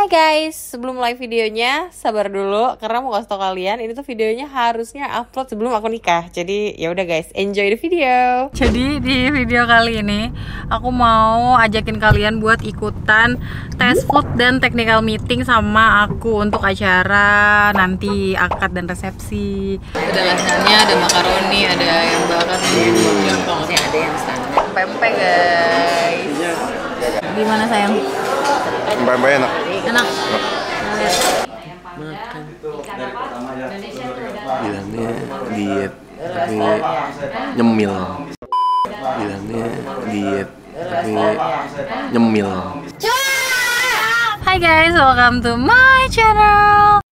Hai guys, sebelum live videonya sabar dulu karena mau kasih tau kalian ini tuh videonya harusnya upload sebelum aku nikah. Jadi ya udah guys, enjoy the video. Jadi di video kali ini aku mau ajakin kalian buat ikutan tes food dan technical meeting sama aku untuk acara nanti akad dan resepsi. Ada lasagna, ada makaroni, ada yang bakar, ada yang standar. Pempek guys. Gimana sayang? Pempek enak. Enak. Makan. Bilangnya diet tapi nyemil. Bilangnya diet tapi nyemil. Hai guys, welcome to my channel.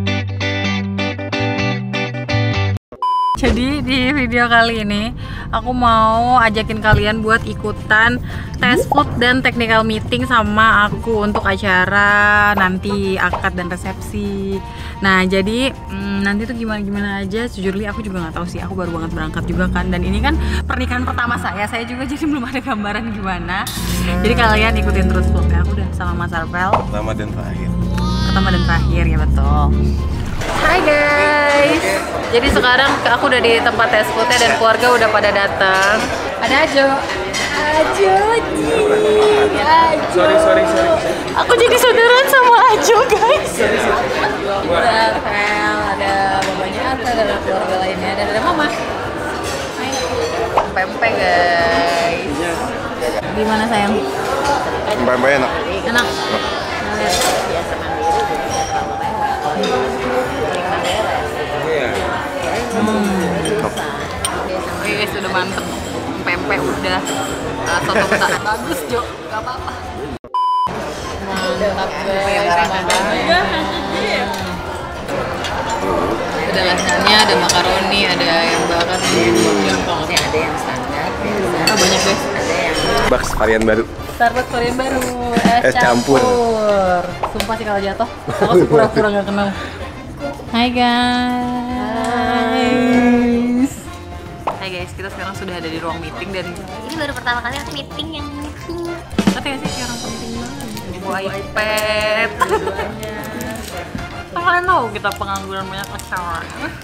Jadi di video kali ini aku mau ajakin kalian buat ikutan tes food dan technical meeting sama aku untuk acara nanti akad dan resepsi. Nah jadi nanti tuh gimana aja, sejujurnya aku juga nggak tahu sih, aku baru banget berangkat juga kan, dan ini kan pernikahan pertama saya juga jadi belum ada gambaran gimana. Jadi kalian ikutin terus vlognya aku udah sama Mas Arvel. Pertama dan terakhir. Pertama dan terakhir ya betul. Hai guys, jadi sekarang aku udah di tempat tes foodnya dan keluarga udah pada datang. Ada Ajo, sorry. Aku jadi saudaraan sama Ajo guys. Ada Fel, ada mamanya Arta, ada keluarga lainnya, dan ada mama. Hai. Pempek guys. Gimana sayang? Pempek enak. Enak. Oke guys, udah mantep. Pempek udah, soto udah bagus Jo, gak apa-apa. Mantap guys. Ada lasagna, ada makaroni, ada yang bakar, ada yang standar. Banyak guys. Starbucks varian baru. Starbucks varian baru, Es campur. Sumpah sih kalau jatuh, aku pura-pura gak kenal. Hai guys. Hai guys, kita sekarang sudah ada di ruang meeting dan ini baru pertama kali aku meeting. kata gak sih kayak orang penting banget. Bawa iPad. Kalian tahu kita pengangguran banyak kesalahan.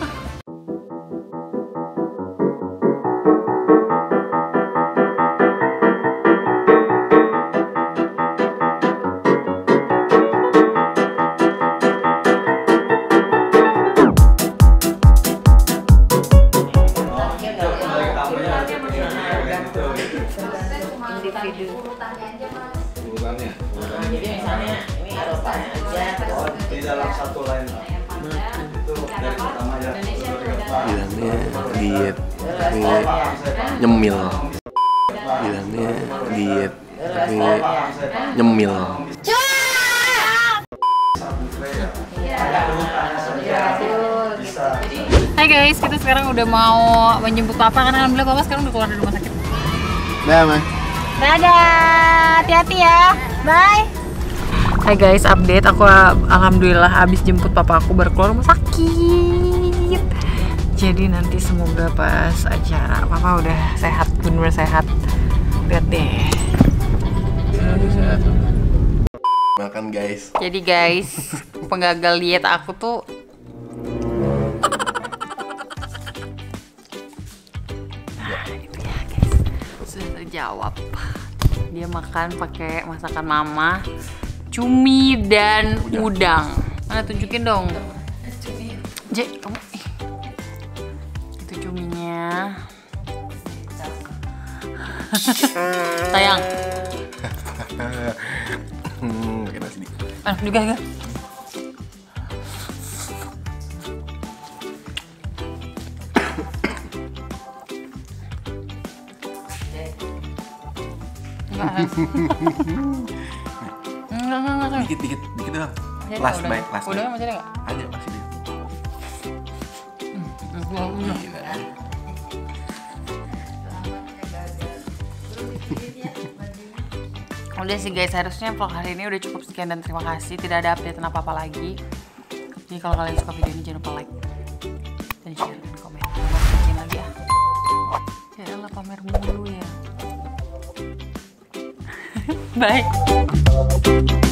Jadi misalnya ini Eropanya aja di dalam satu line itu dari pertama ya. Bilangnya diet tapi nyemil. Bilangnya diet tapi nyemil. Hai guys, kita sekarang udah mau menjemput papa karena alhamdulillah papa sekarang udah keluar dari rumah sakit. Nah, Mas. Dadah, hati-hati ya, bye. Hai guys, update aku alhamdulillah habis jemput papa aku baru keluar rumah sakit. Jadi nanti semoga pas acara papa udah sehat, bener sehat. Lihat deh. Sehat. Makan guys. Jadi guys, penggagal diet aku tuh itu ya guys, sudah terjawab. Dia makan pakai masakan mama, cumi dan udang. Mana tunjukin dong. J, kamu itu cuminya. Sayang. Pakai nasi dikit. Juga ya. Enggak. Dikit doang. Last bite. Udah masih ada nggak? Ada masih dia. Gila. Udah sih guys, harusnya vlog hari ini udah cukup sekian dan terima kasih. Tidak ada update apa-apa lagi. Jadi kalau kalian suka video ini jangan lupa like dan share dan komen. Bikin lagi ya. Ya elah pamer mulu ya. Bye.